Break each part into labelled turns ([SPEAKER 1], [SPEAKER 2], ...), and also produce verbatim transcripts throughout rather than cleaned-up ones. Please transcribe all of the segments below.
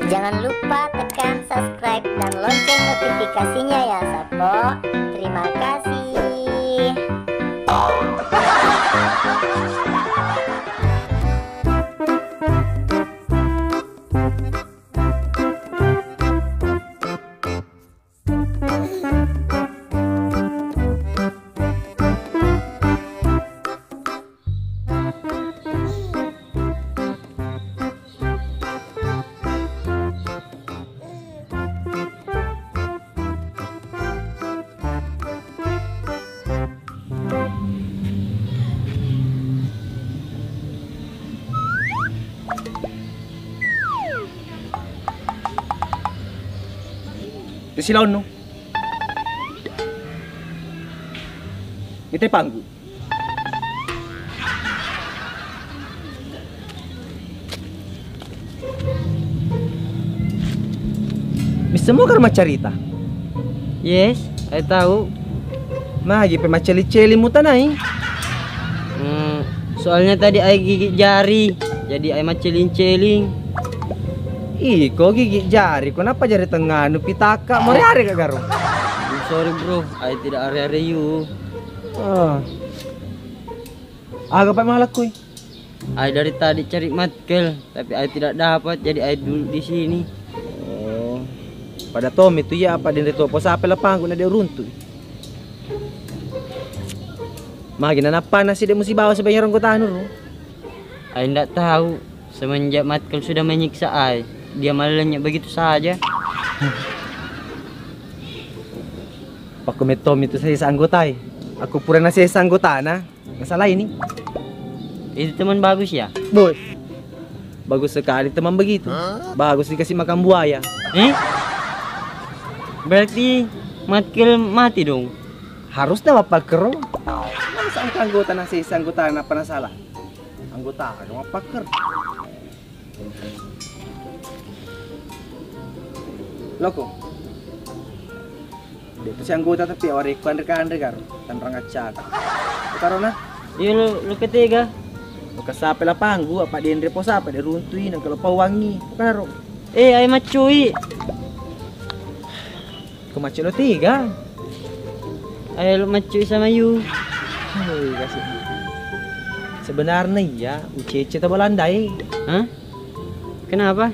[SPEAKER 1] Jangan lupa tekan subscribe dan lonceng notifikasinya ya Sapo. Terima kasih.
[SPEAKER 2] Di silaw no. Ite panggu. Bisa mo kar macarita?
[SPEAKER 3] Yes, saya tahu.
[SPEAKER 2] Magi pe maceli-celi mo tanay.
[SPEAKER 3] Hmm, soalnya tadi ay gigit jari, jadi ay maceling-celing.
[SPEAKER 2] Iko gigi jari, kenapa jari tengah nu pitaka? Mau hari kak Garo?
[SPEAKER 3] Sorry bro, ay tidak are-are you.
[SPEAKER 2] Oh. Agak pak malak kuy.
[SPEAKER 3] Ay dari tadi cari matkel, tapi ay tidak dapat, jadi ay dulu di sini.
[SPEAKER 2] Oh. Pada Tom itu ya apa din rito po sa apel panggo na de runtu. Magi na napana si de musi bawa sa bayarong ko tanur.
[SPEAKER 3] Ay tidak tahu, semenjak matkel sudah menyiksa ay. Dia malah lenyap begitu saja.
[SPEAKER 2] Pak Tom itu saya anggota. Aku pura na saya anggota na. Masalah ini.
[SPEAKER 3] Itu teman bagus ya?
[SPEAKER 2] Bos. Bagus sekali teman begitu. Bagus dikasih makan buaya.
[SPEAKER 3] Eh? Berarti Matkel mati dong?
[SPEAKER 2] Harusnya bapak kero. Masa ang anggota na saya anggota na apa na salah? Anggota ka bapak ker. Loko. Dito si anggota tapi awari ko andre ka andre karo. Tanrang atsaga. Karo na.
[SPEAKER 3] Iya lo lo ketiga.
[SPEAKER 2] Lo kasape la panggu apa di andre po sapa di runtuin ang kalau pawangi. Karo.
[SPEAKER 3] Eh ay macuy.
[SPEAKER 2] Kumaci lo tiga.
[SPEAKER 3] Ay lo macuy sama you.
[SPEAKER 2] Hei kasih. Sebenarnya ya ucece ta balandai.
[SPEAKER 3] Hah? Kenapa?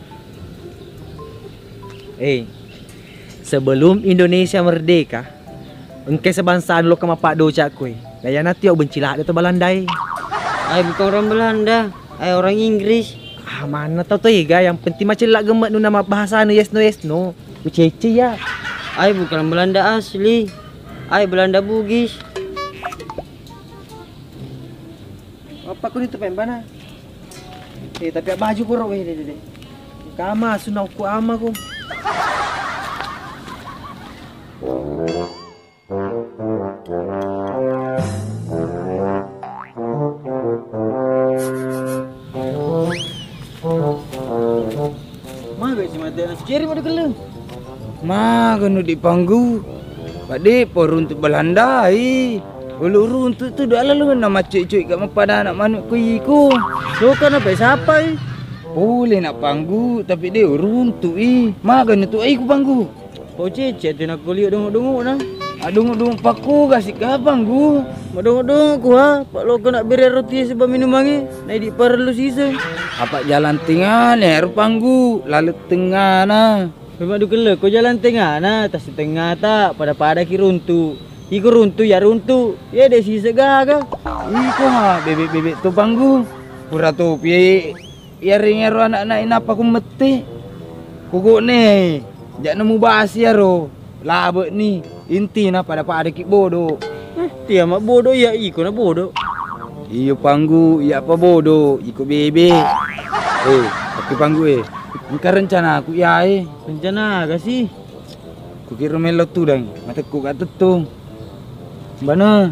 [SPEAKER 2] Eh, sebelum Indonesia merdeka, engke sebangsaan lo kemapak doca kue. Daya nanti aku benci lah itu Balandai.
[SPEAKER 3] Ay bukan orang Belanda, ay orang Inggris.
[SPEAKER 2] Ah mana tau tuh ya, yang penting macam lah gemet nu nama bahasa nu yes no yes no. Ucece ya.
[SPEAKER 3] Ay bukan Belanda asli, ay Belanda Bugis.
[SPEAKER 2] Apa kau itu pembana? Eh tapi baju kurang weh deh deh. Kama sunau ku ama ku.
[SPEAKER 3] Mabe si mate ceri pada geleng.
[SPEAKER 4] Ma kanu di panggu. Pade porun tu Belanda ai. Ulu runtu tu dah lalu nama cuy-cuy kat mapada anak manuk kui ku.
[SPEAKER 3] So kan apa siapa ai?
[SPEAKER 4] Boleh nak panggu tapi dia runtu i. Ma kanu tu ai ku panggu.
[SPEAKER 3] Kau cecet tu nak kuliah dongok-dongok nah.
[SPEAKER 4] Adung-dung paku kasih ke panggu.
[SPEAKER 3] Madong-dong aku ha. Pak lo nak beri roti sebab minum mangi. Naik di perlu sisa.
[SPEAKER 4] Apa jalan tengah ler panggu. Lalu tengah nah.
[SPEAKER 3] Memang du kelak kau jalan tengah nah. Tas tengah tak pada pada ki runtu. Iku runtu ya runtu. Ya dek sisa gaga.
[SPEAKER 4] Iko ha bebek-bebek tu panggu. Pura tu pi ya ringero anak-anak inapa ku mete. Kuku ni. Jak nemu basi ya ro. Labek ni inti na pada pada ki bodoh.
[SPEAKER 3] Eh, dia mak bodoh ya iko na bodoh.
[SPEAKER 4] Iyo panggu ya apa bodoh ikut bebe. Eh, tapi panggu eh. Ini rencana aku ya eh.
[SPEAKER 3] Rencana agak sih.
[SPEAKER 4] Ku kira melo tu dang. Mata ku kat tetung. Mana?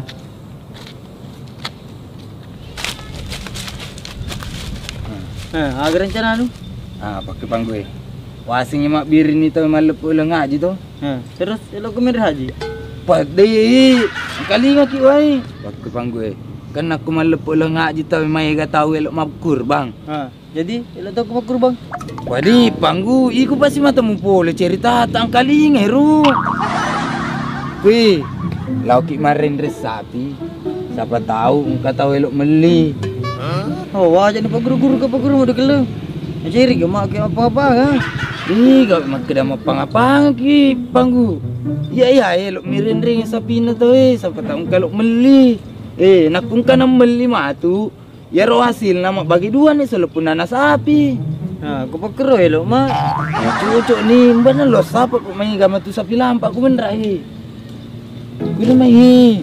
[SPEAKER 3] Eh, agak rencana tu.
[SPEAKER 4] Ah, pakai panggu eh. Wasingnya mak birin ni tu malep ulang ngaji tu.
[SPEAKER 3] Eh, terus elok ke merah haji.
[SPEAKER 4] Padai. Kali ngaki wai. Pakai panggu eh. Kan aku malep ulang ngaji tu mai ga tahu elok mabkur bang.
[SPEAKER 3] Ha. Jadi, ilo tahu kumakur bang.
[SPEAKER 4] Wadi, panggu, iku pasti mata mumpole cerita tang kaling ero. Wih, lauki marin resapi. Siapa tahu engkau tahu elok meli.
[SPEAKER 3] Oh, wah jadi pak guru-guru ke pak guru udah kelem. Jadi gak mak apa-apa kan?
[SPEAKER 4] Ih, kau mak kedam apa-apa ki panggu. Iya iya, elok mirin ring sapi na to eh. Siapa tahu engkau elok meli. Eh, nak engkau nam meli matu. Ya roh hasil nama bagi dua nih selepun nana sapi.
[SPEAKER 3] Nah, aku pak kero elo mak.
[SPEAKER 4] Ya cocok nih, mbak lo siapa pemain gama tu sapi lampak aku bener eh. Kudu main.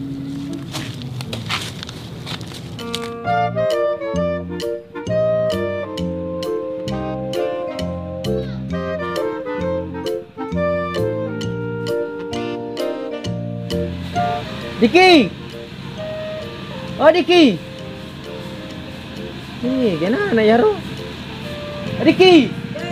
[SPEAKER 2] Diki! Oh, Diki! Eh, gana ya, Ro? Diki!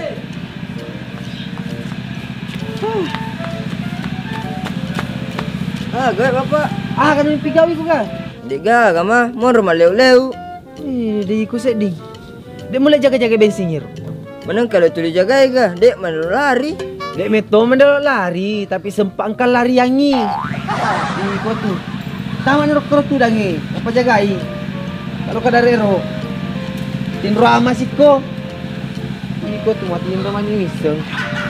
[SPEAKER 3] Ah, gue bapak.
[SPEAKER 2] Ah, kan yung pigawi ko ka?
[SPEAKER 3] Di ga, kama, mau rumah leu-leu.
[SPEAKER 2] Eh, di ko sa di. Di mulai jaga-jaga bensin, Ro.
[SPEAKER 3] Menang kalau tulis jaga ga, dek mana lari.
[SPEAKER 2] Dek meto mendalo lari, tapi sempak angkal lari yang ni. Di ko tu. Tama ni rok tu dangi. Apa jagai? Kalau ka dari Ro. Tinro ama si ko. Di ko tu matiin ro man yung isang.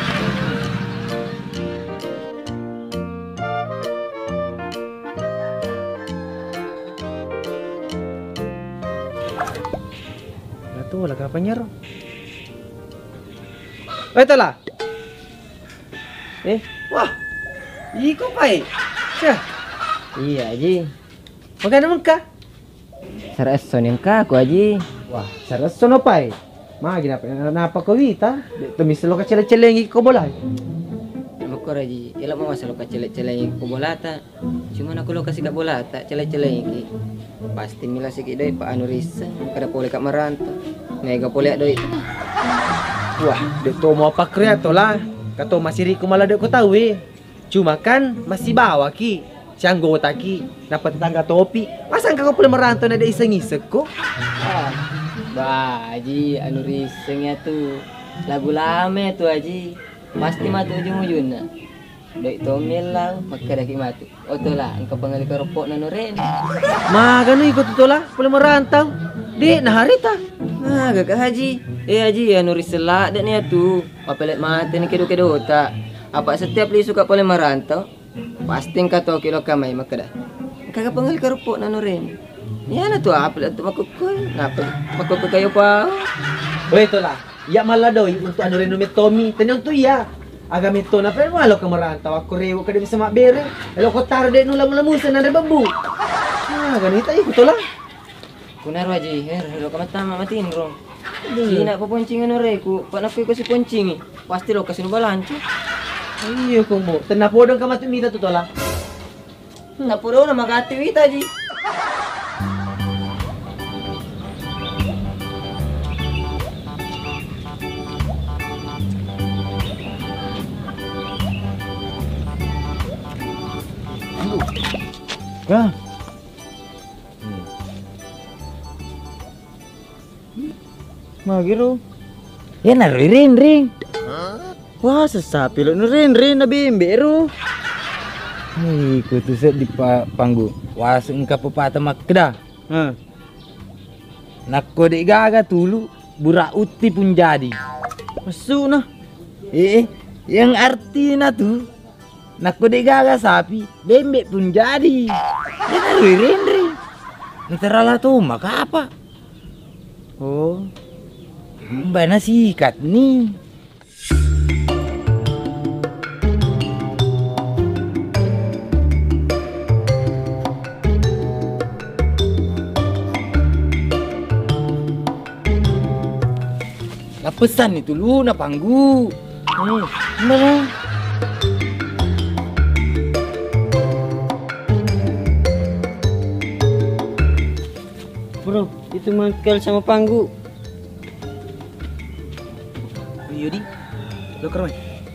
[SPEAKER 2] Tuh, wala ka pa niya, Ro. Oh, ito la. Eh, wah. Iko pa eh. Siya.
[SPEAKER 3] Iya, Ji.
[SPEAKER 2] Magkano naman ka?
[SPEAKER 3] Sarason yang ka aku, Ji.
[SPEAKER 2] Wah, saras no pa eh. Mga ginapa napakawita. Tumisalo ka cila-cilengi ko bolay.
[SPEAKER 5] Makora Ji, ila mo masalo ka cele-cele ko bolata. Cuma aku lo kasih ka bolata, cele-cele ki. Pasti mila sikit doi pa anu risa, kada pole ka maranto. Mega pole doi.
[SPEAKER 2] Wah, dek to mau apa kreato lah. Kato masih riku malah dek ko tahu eh. Cuma kan masih bawa ki. Si anggota ki, dapat tetangga topi. Masa engkau boleh merantau na ada iseng-iseng ko?
[SPEAKER 5] Ah, bah Ji, anu risengnya tuh lagu lama tuh Haji. Pasti matu ujung-ujungnya. Doi tomel lang, magkadaki matu. O to la, ang kapangali karopok na no rin.
[SPEAKER 2] Ma, gano ikut ito lah. Boleh merantau. Di, naharita.
[SPEAKER 5] Ah, gagak Haji. Eh Haji, anu risela dan niya tuh. Papelet mati ni kedo-kedo tak. Apa setiap li suka boleh merantau? Pasti ka to kilo kamay makada. Kagak pangal karopok na no rin. Yan na to, apel at makukoy. Napel, makukoy kayo pa.
[SPEAKER 2] O ito lah. Ya malah doi untuk anu rin numit Tommy. Tanong to ya. Agamit to na pero malo ka merantau. Ako rewo ka din sa mabere. Elo ko taro din nung lamu-lamusan na bambu. Ah, ganito ay ito lah.
[SPEAKER 5] Kunaro Haji, her, lo ka matama matin ro. Di na paponcing ano re ku, panak ko kasi poncing eh. Pasti lo kasi nubalancho.
[SPEAKER 2] Iyo ko mo. Tanapodong ka matumita to lah.
[SPEAKER 5] Napuro na magatiwita Haji.
[SPEAKER 4] Kah?
[SPEAKER 3] Magiro.
[SPEAKER 4] Ya naruh rin ring.
[SPEAKER 3] Wah, sesapi lo nurin rin na bimbe ro.
[SPEAKER 4] Hei, kutu set di pa panggu. Was engkau pepatah makda.
[SPEAKER 3] Hah.
[SPEAKER 4] Nakko dek gaga tulu burak uti pun jadi.
[SPEAKER 3] Masuk nah.
[SPEAKER 4] Eh, yang artinya tuh nakko dek gaga sapi bembek pun jadi. Ya naruh rin ring. Neteralah tuh maka apa?
[SPEAKER 3] Oh.
[SPEAKER 4] Mbak sikat nih. Lah pesan itu lu na panggu.
[SPEAKER 3] Eh, mana? Bro, itu mangkel sama panggu.
[SPEAKER 2] Iyo di. Lo keroy.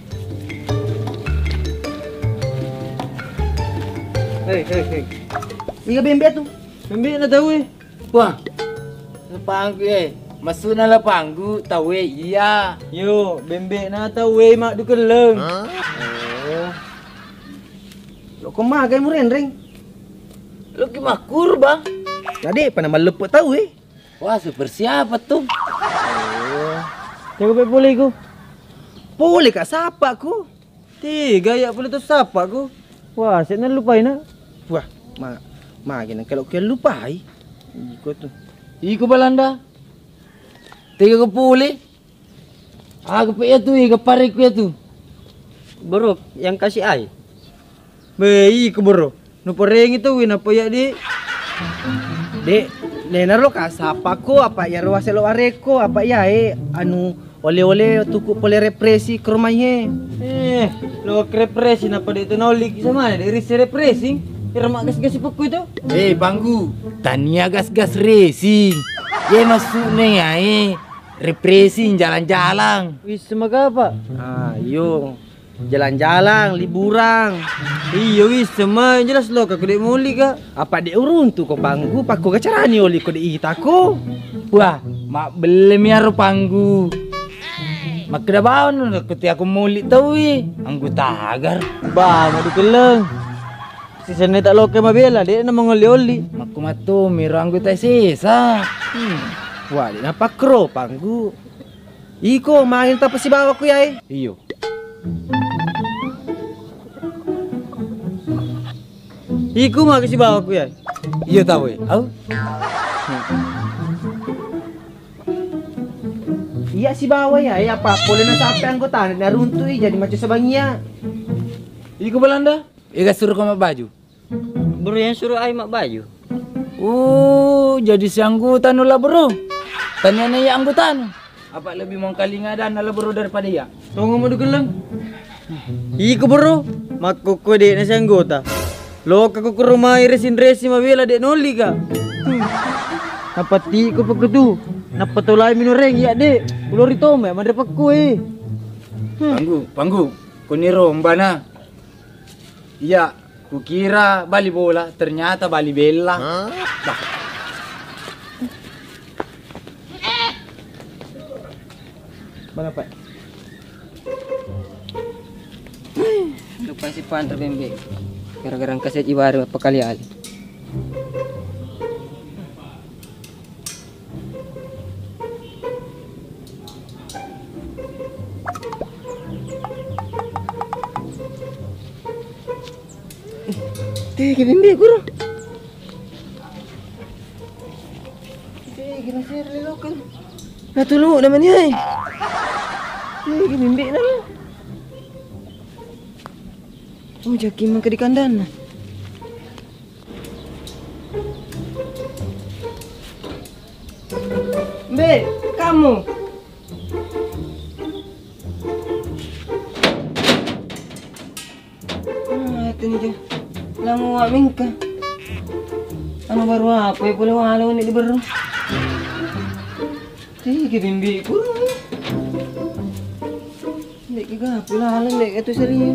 [SPEAKER 2] Hei, hei, hei. Liga bembe tuh.
[SPEAKER 3] Bimbe na daw eh.
[SPEAKER 4] Wah. Panggu eh. Masuk na lah panggu, tahu eh, iya.
[SPEAKER 3] Yo, bembek na tahu eh mak du keleng.
[SPEAKER 2] Oh. Lo kau magai muren ring.
[SPEAKER 4] Lo kimakur bang.
[SPEAKER 2] Jadi pada meleput tahu eh.
[SPEAKER 4] Wah, super siapa tuh?
[SPEAKER 3] Jago pe boleh ku.
[SPEAKER 2] Boleh kak sapa ku.
[SPEAKER 3] Tiga ya boleh tu sapa ku. Wah, saya nak lupain nak.
[SPEAKER 2] Wah, ma magai nang kalau kau lupai. Ikut tu.
[SPEAKER 4] Iko balanda. Tiga ke pulih. Aku pe tu, ika pare ku tu.
[SPEAKER 3] Bro, yang kasih ai. Bei ku bro. Nu poreng itu win apa ya di?
[SPEAKER 2] Dek, Nenar lo kak sapa ko apa ya ruas lo areko apa ya eh anu oleh-oleh tuku pole represi ke rumahnya.
[SPEAKER 3] Eh, lo represi apa di itu nolik sama dari risi represi. Kira mak gas-gas pokok itu.
[SPEAKER 4] Eh, Banggu, Tania gas-gas racing. Ye masuk nih ya, eh. Represi jalan-jalan.
[SPEAKER 3] Wis semoga apa?
[SPEAKER 2] Ah, yo. Jalan-jalan, liburan.
[SPEAKER 3] Iya wis semua jelas lo kak dek muli kak.
[SPEAKER 2] Apa dek urun tu ko panggu paku kacarani oli ko dek itako.
[SPEAKER 4] Wah, mak belum ya panggu. Mak kena bawa nu kuti aku muli tahu eh. Anggota agar.
[SPEAKER 3] Bah, mau dikeleng. Sisa ni tak lo ke mabela dek na mengoli-oli.
[SPEAKER 4] Mak kumatu miro anggota sisa.
[SPEAKER 2] Hmm. Wah, dek napa kro panggu. Iko main tak pasi bawa ku ya eh.
[SPEAKER 4] Iyo.
[SPEAKER 3] Iku mak kasi bawa ku ya.
[SPEAKER 4] Iyo tahu eh. Au.
[SPEAKER 2] Iya si bawa ya, ya apa boleh na sampai anggota na runtui jadi macam sebangia.
[SPEAKER 4] Iko Belanda. Ika suruh kamu baju.
[SPEAKER 3] Bro yang suruh ai mak baju.
[SPEAKER 4] Oh, jadi si anggota nu lah bro. Tanya ya anggota nu. Apa lebih mau kali ngadan lah bro daripada ya?
[SPEAKER 3] Tunggu mau dikeleng. Iku bro, mak ku dek na si anggota. Lo aku ke rumah resin resin mabela dek noli ka. Napa ti ko pagkudu. Napa tolai minureng ya dek. Ulo rito me madre pakku eh.
[SPEAKER 4] Panggu, panggu. Kuniro mbana. Iya, kukira bali bola, ternyata bali bella. Bah.
[SPEAKER 2] Bang apa?
[SPEAKER 5] Lupa si pan terbembek. Gara-gara kaset ibarat apa kali ali. Tiga bembek guru. Tiga nasir lokal. Nah tulu namanya. Tiga bembek na lah. Oh, jaki mang di kandan. Be, kamu. Ah, itu nih dia. Langu amin ka. Ano baru apa ya boleh walau ni di baru. Tiga bimbi kurang. Dek kega pula halang dek itu serius.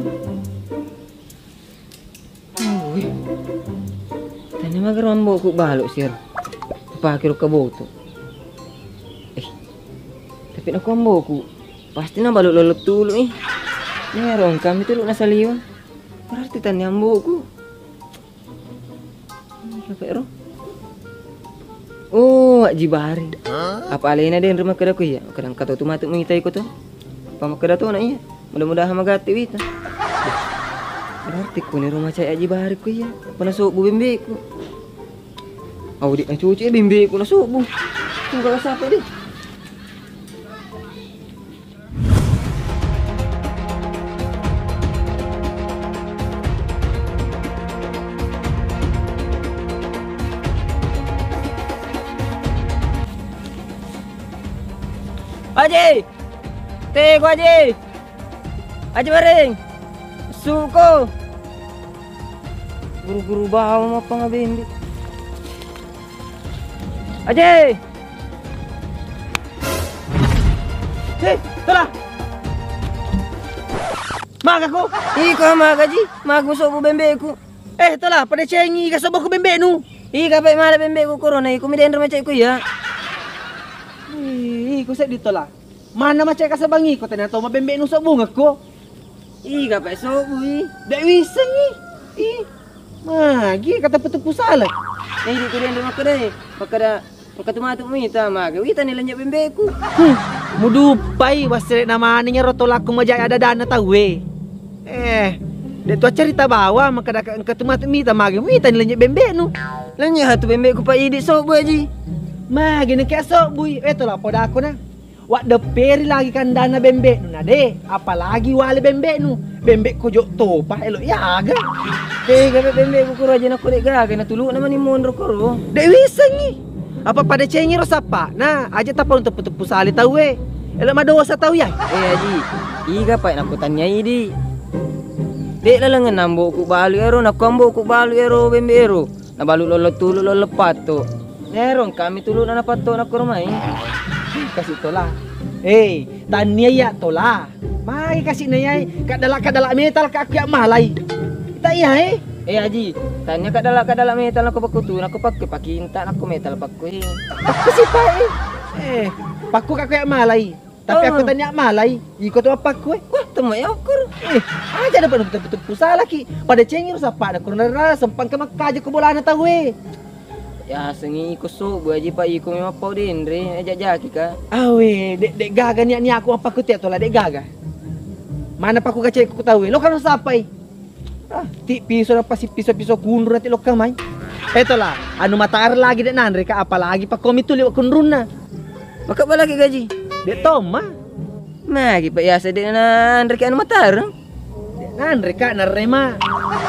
[SPEAKER 5] Uy. Tani magaron mo ko balo sir. Pakiro ka boto. Eh. Tapi na ko ko. Pasti na balo lolot tulo eh. Meron kami tulo na saliwan. Berarti tani ambo ko. Pero oh, jibari. Apa alena din rumah kada ko ya? Kadang kato tumatuk mengitay ko to. Pamakada to na iya. Mudah-mudahan magati wita. Berarti ko ni rumah cai jibari ko ya. Panasok bu bimbi ko. Aw di na cuci bimbi ko nasok bu. Tunggal sa pa di. Haji, teh gua Haji, Haji Baring, suko, guru-guru bawa apa ngabimbi, Haji,
[SPEAKER 2] Hei, telah. Mak aku.
[SPEAKER 5] ika mag Haji, magusok ko bembe ko,
[SPEAKER 2] Eh, telah pada cengi ka sobo ko bembe nu.
[SPEAKER 5] ika pa mala bembe ko korona, iko midendra macam ko ya,
[SPEAKER 2] Ih, kau set ditolak. Mana macam kasa bangi kau tanya tahu mabembek nusuk bunga ko.
[SPEAKER 5] Ih, gapai sok bui.
[SPEAKER 2] Dak bisa ni. Ih. Magi kata petupu salah.
[SPEAKER 5] Eh, di kuliah dulu aku deh. Pakada pakatu matu mita maga. Wita ni lanjut bembeku.
[SPEAKER 2] Hmm. Mudupai wasre nama aninya rotolak ku majai ada dana tahu we. Eh, dek tua cerita bawa maka dak engka tumat mita magi. Wita ni lanjut bembek nu.
[SPEAKER 5] Lanjut hatu bembeku pak idi sok bu aji.
[SPEAKER 2] Magi ni kesok bui. Eh tolah poda aku na. Wak deperi lagi kan dana bembek nu nade, apalagi wali bembek nu. Bembek ko jok topa elok ya aga.
[SPEAKER 5] Eh, gapai bembeku ku rajin aku dek gaga na tuluk nama ni mondro koro.
[SPEAKER 2] Dek bisa ni. Apa pada cengir sapa? Nah, aja tapa untuk petupu sali tahu we. Elok madosa tahu ya.
[SPEAKER 5] Eh aji, ih gapai nak aku tanya idi. Dek lalangan nambo ku balu ero nak kombo ku balu ero bembe ero. Na balu lolo tulu lolo pato. Nerong kami tulu na pato nak kurmai.
[SPEAKER 2] Kasih tola. Eh, tania ya tola. Mai kasih nayai kat dalak kat dalak metal kat aku malai. Kita iya eh.
[SPEAKER 5] Eh aji, tanya kat dalak kat dalak metal aku pakai tu, aku pakai pakai intak aku metal pakai.
[SPEAKER 2] Aku sih pak eh. Eh, paku kat aku malai. Tapi aku tanya malai, ikut tu apa aku eh?
[SPEAKER 5] Wah, temu ya ukur.
[SPEAKER 2] Eh, aja dapat betul-betul pusat lagi. Pada cengir sapa ada kurang sempang ke Makkah aja ke bola anak tahu eh.
[SPEAKER 5] Ya sengi ikut so bu aji pak ikut memang pau dendre ajak jaki ka.
[SPEAKER 2] Awe, dek dek gaga ni ni aku apa aku tiap tola dek gaga. Mana pak aku kacau aku tahu eh. Lo kan sampai. Ah, ti pisau apa si pisau-pisau kundur nanti lo kamai. Eh tola, anu matar lagi dek nandre ka apalagi pak komi tu lewat kundruna.
[SPEAKER 5] Maka bala ke gaji.
[SPEAKER 2] Dek Toma.
[SPEAKER 5] Magi pak ya sedek na andre anu matar.
[SPEAKER 2] Dek nandre ka narema.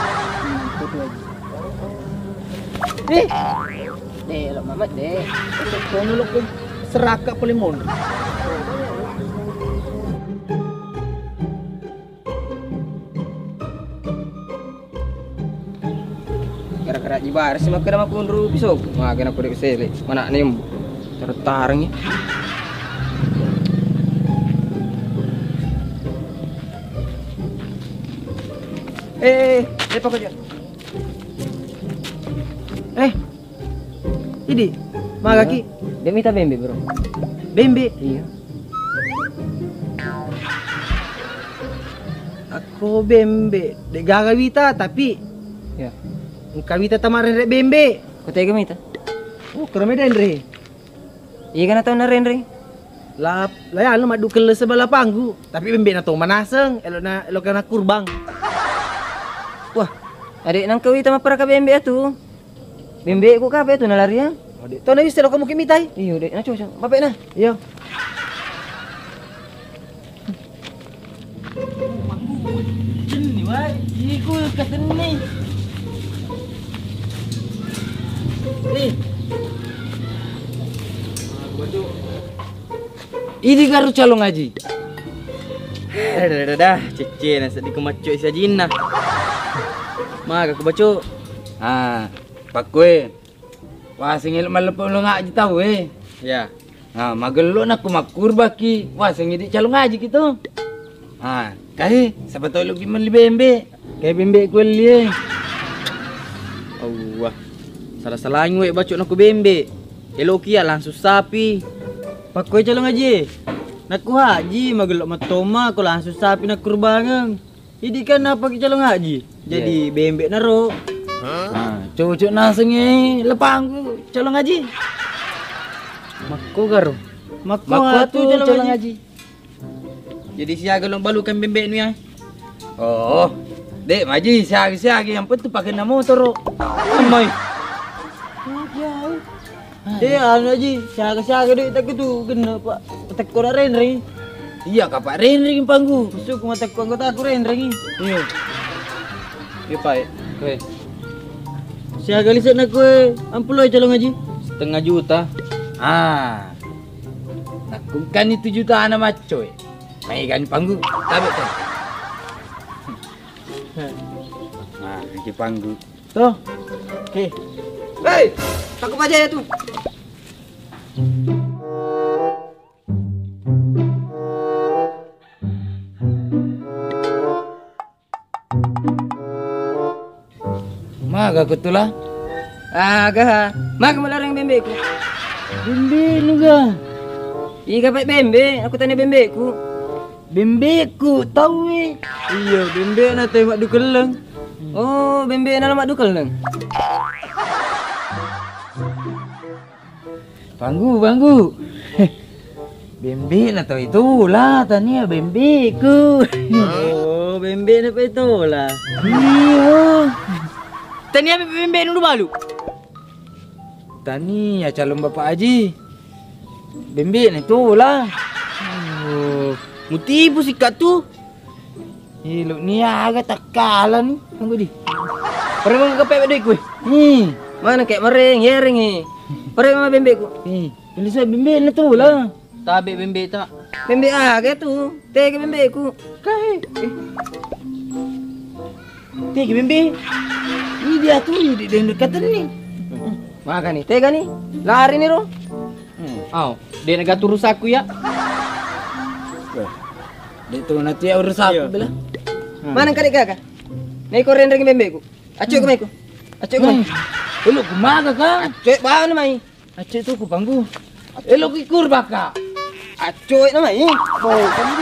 [SPEAKER 2] Eh,
[SPEAKER 5] Eh, lo mamat deh.
[SPEAKER 2] kono lo ko seraka polimon.
[SPEAKER 5] Gara-gara jibar sih maka nama kundru pisau. Wah, kena kurik sele. Mana nih tertarang ya.
[SPEAKER 2] Eh, eh pak aja. Eh, ini, magaki,
[SPEAKER 5] Dia minta bembe bro.
[SPEAKER 2] bembe.
[SPEAKER 5] Iya.
[SPEAKER 2] Aku bembe, dek gaga wita tapi
[SPEAKER 5] Ya.
[SPEAKER 2] engkau wita tamarin dek bembe.
[SPEAKER 5] Kau tega minta?
[SPEAKER 2] Oh, kerana medan re.
[SPEAKER 5] Iya kan tahu naren re.
[SPEAKER 2] Lap, lah ya, madu kele sebelah panggu. Tapi bembe na to manaseng, elok na elok na kurbang.
[SPEAKER 5] Wah, adik nang kau itu mah para ka bembe atu. Bembe ku kape tu nalari ya?
[SPEAKER 2] Oh, dek, to na wis elok kamu kimitai.
[SPEAKER 5] Iyo dek, na coba. Bapak na.
[SPEAKER 2] Yo.
[SPEAKER 5] Ini wah, iku katen ni. Eh.
[SPEAKER 3] Ini garu calon ngaji. Dah dah dah dah, cece nasi di kemacu isa jinna. Mak aku baca.
[SPEAKER 4] Ah, pakwe. Wah singil malepon lo ngaji tahu eh.
[SPEAKER 3] Ya.
[SPEAKER 4] Ah, magelo na kumakur baki. Wah singil calon ngaji gitu. Ah, kahe sabato lo giman libembe. Kahe bembe ko liye.
[SPEAKER 3] Allah. Salah-salah ngwe baca nak bembe. Elok kia langsung sapi. Pakoy calon ngaji. Naku haji magelok matoma ko langsung sapi nak kurbangan. Jadi kan apa ki calon haji? Jadi bembe naro.
[SPEAKER 4] Ah, cucu nasengi lepang ko calon ngaji.
[SPEAKER 3] Mako garo. Mako
[SPEAKER 4] Mako
[SPEAKER 3] hatu
[SPEAKER 4] tu
[SPEAKER 3] calon
[SPEAKER 4] calon
[SPEAKER 3] ngaji. Jadi siaga long balukan bembe ni ya.
[SPEAKER 4] Oh, dek maji siagi-siagi yang penting pakai nama motor.
[SPEAKER 3] Amai. Eh, anu aji, siaga-siaga dek tak tu kena pak. Tak kau ren ring.
[SPEAKER 4] Iya kapak ring-ring panggu.
[SPEAKER 3] Masuk kuma tak kau anggota aku ren ring.
[SPEAKER 4] Iya. Iya pak.
[SPEAKER 3] Oke. Siaga lihat nak kue, ampuloy calon ngaji. Setengah juta.
[SPEAKER 4] Ah. Nakukan itu jutaan nama coy. Mai kan panggu. Tabe tu. Nah, di panggu.
[SPEAKER 2] Tuh. Oke.
[SPEAKER 5] Hei, takut aja ya tu.
[SPEAKER 4] Maga ketulah.
[SPEAKER 5] Agak, mak melarang bembe ku.
[SPEAKER 4] Bimbi nuga.
[SPEAKER 5] Ika pak bembe, aku tanya bembeku.
[SPEAKER 4] Bembeku tahu eh.
[SPEAKER 3] Iya, bembe na tayo mak dukeleng.
[SPEAKER 5] Oh, bembe na lemak dukal neng.
[SPEAKER 4] Banggu, banggu. Bembe na tahu itulah tania bembeku.
[SPEAKER 3] Oh, bembe na pa ito lah.
[SPEAKER 4] Iya.
[SPEAKER 3] Tanya bembe dulu balu.
[SPEAKER 4] Tani ya calon Bapak Haji. Bembe na itulah.
[SPEAKER 3] Oh, mutipu si kat tu.
[SPEAKER 4] Hilo ni agak takalan. Tunggu di.
[SPEAKER 5] Pare mga kape badoy ko.
[SPEAKER 4] Ni.
[SPEAKER 5] Mana kayak mereng, yereng eh. Pare mga bembeku.
[SPEAKER 4] Eh, ini saya bembe na itulah.
[SPEAKER 3] Tabi bembe tak.
[SPEAKER 5] Bembe aga tu. Tega bembeku.
[SPEAKER 4] Kai. Tiga bembe. Ini dia tuh di dekat ni.
[SPEAKER 5] Maka nih, tega nih. Lari nih ro.
[SPEAKER 3] Aw, dia naga turus aku ya.
[SPEAKER 4] Dito nanti urus aku bila.
[SPEAKER 5] Mana kadek kakak? Nih ko rendeng bembeku. Acu ko mai ko. Acu ko mai.
[SPEAKER 4] Elo kumaga ka?
[SPEAKER 5] Acu ba na mai?
[SPEAKER 4] Ace tu ku panggu. Elo kikur baka.
[SPEAKER 5] Acu na mai. Oh, kamu.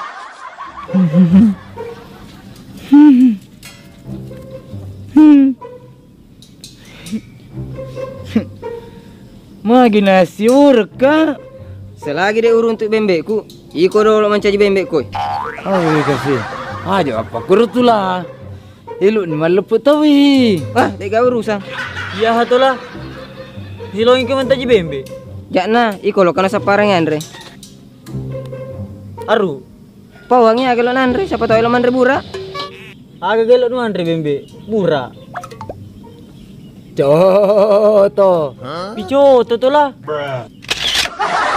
[SPEAKER 4] Magi nasi urka.
[SPEAKER 5] Selagi dia urun untuk bembeku, iko dolo mencaji bembeku.
[SPEAKER 4] Oh, iya kasih. Aja apa kurutula. Elo ni maleput tawi.
[SPEAKER 5] Wah, tega urusan.
[SPEAKER 3] Iya hatola. Silongin ke mentaji bembe.
[SPEAKER 5] Jakna, iko lo kana saparang Andre.
[SPEAKER 3] Aru.
[SPEAKER 5] Pawangnya agak lo Andre, siapa tahu lo mandre bura.
[SPEAKER 3] Aga gelok nu andre bembe. Murah.
[SPEAKER 4] Coto.
[SPEAKER 3] Pico, toto lah.